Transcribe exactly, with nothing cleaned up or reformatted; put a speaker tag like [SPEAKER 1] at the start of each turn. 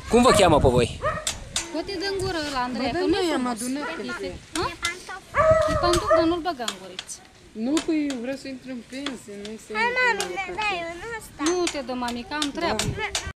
[SPEAKER 1] Cum vă cheamă pe voi?
[SPEAKER 2] Poate dă în gură ăla, Andreea,
[SPEAKER 3] Bă,
[SPEAKER 2] că
[SPEAKER 3] dar
[SPEAKER 2] nu-i
[SPEAKER 3] noi am
[SPEAKER 2] frumos.
[SPEAKER 3] adunat pe
[SPEAKER 2] E
[SPEAKER 3] el.
[SPEAKER 2] ha? E pantof, dar nu-l băga în guriță.
[SPEAKER 3] Nu, păi eu vreau să intru în pensie, nu-i să intru în
[SPEAKER 2] Nu te dă, mami, că am treabă.